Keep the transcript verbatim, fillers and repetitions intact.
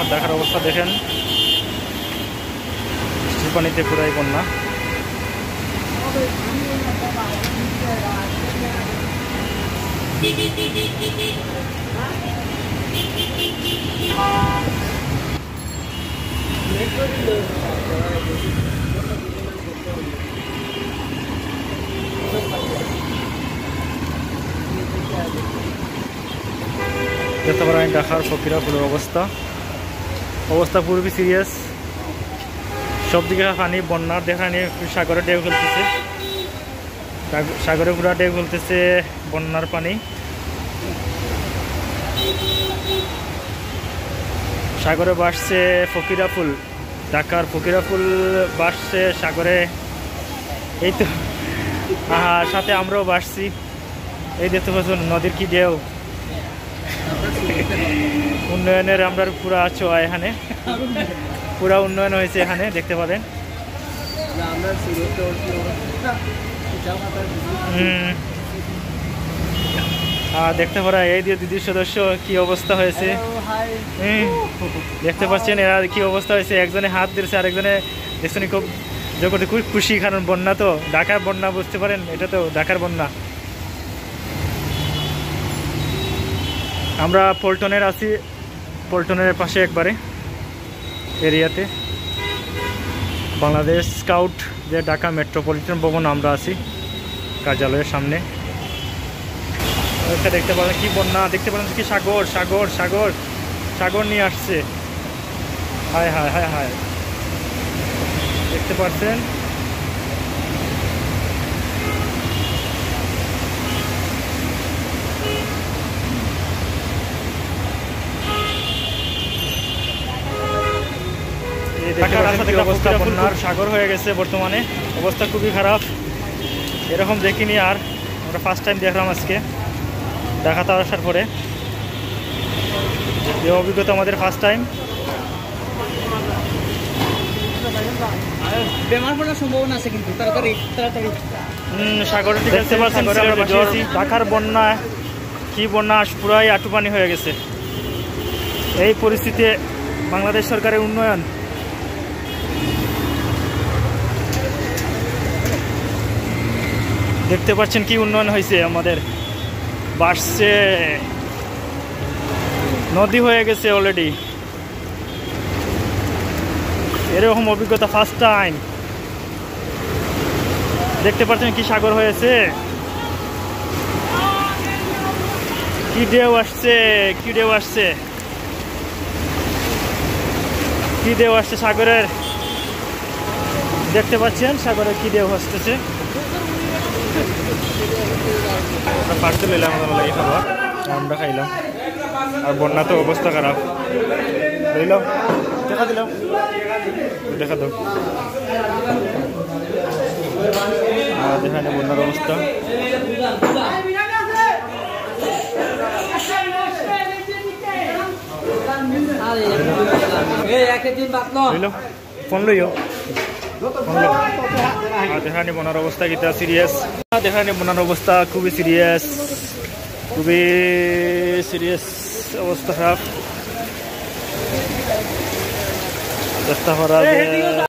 ঢাকার অবস্থা দেখেন, বৃষ্টির পানিতে পুরাই বন্যা। দেখতে পারেন ঢাকার ফকিরাপুলের অবস্থা অবস্থা পুরোপুরি সিরিয়াস। সব দিকে পানি, বন্যার দেখা নিয়ে সাগরে ঢেউ খেলতেছে, সাগরে পুরা ঢেউ খেলতেছে বন্যার পানি। সাগরে ভাসছে ফকিরাপুল, ঢাকার ফকিরাপুল ভাসছে সাগরে। এই তো আর সাথে আমরাও ভাসছি। এই দেখতে পাচ্ছেন নদীর কি ঢেউ, উন্নয়নের আমরা পুরা আছো এখানে, পুরা উন্নয়ন হয়েছে এখানে দেখতে পাবেন। হম আর দেখতে পারা এই দিয়ে দিদির সদস্য কি অবস্থা হয়েছে দেখতে পাচ্ছেন, এরা কি অবস্থা হয়েছে। একজনে হাত দিয়েছে, আরেকজনে দেখছেন খুব জগতে খুব খুশি, কারণ বন্যা তো ঢাকার বন্যা, বুঝতে পারেন এটা তো ঢাকার বন্যা। আমরা পল্টনের আছি, পল্টনের পাশে একবারে এরিয়াতে বাংলাদেশ স্কাউট যে ঢাকা মেট্রোপলিটন ভবন আমরা আছি কার্যালয়ের সামনে। দেখতে পারেন কি বন্যা, দেখতে পারেন কি সাগর সাগর সাগর সাগর নিয়ে আসছে। হায় হায় হায় হায়, দেখতে পাচ্ছেন অবস্থা, বন্যার সাগর হয়ে গেছে বর্তমানে, অবস্থা খুবই খারাপ। এরকম দেখিনি আর, আমরা ফার্স্ট টাইম দেখলাম আজকে ঢাকাতে আসার পরে, এই অভিজ্ঞতা আমাদের ফার্স্ট টাইম। বেমার পড়ার সম্ভাবনা আছে কিন্তু তাড়াতাড়ি তাড়াতাড়ি সাগরে দেখতে পাচ্ছেন ঢাকার বন্যা, কি বন্যা, পুরাই আটু পানি হয়ে গেছে। এই পরিস্থিতিতে বাংলাদেশ সরকারের উন্নয়ন, দেখতে পাচ্ছেন কি উন্নয়ন হয়েছে আমাদের, বাড়ছে, নদী হয়ে গেছে অলরেডি। এরকম অভিজ্ঞতা ফার্স্ট টাইম। দেখতে পাচ্ছেন কি সাগর হয়েছে, কি ঢেউ আসছে, কি ঢেউ আসছে, কি ঢেউ আসছে সাগরের। দেখতে পাচ্ছেন সাগরের কি ঢেউ আসতেছে। পার্সেল এলাম লাগে খাবার, আমরা খাইলাম। আর বন্যা তো অবস্থা খারাপ, বুঝলাম, দেখা দিলাম, দেখা দাও যেখানে বন্যার অবস্থা। ফোন লইও, দেখানি বন্যার অবস্থা কিটা সিরিয়াস, দেখানি বন্যার অবস্থা খুবই সিরিয়াস, খুবই সিরিয়াস অবস্থা খারাপ। চেষ্টা করা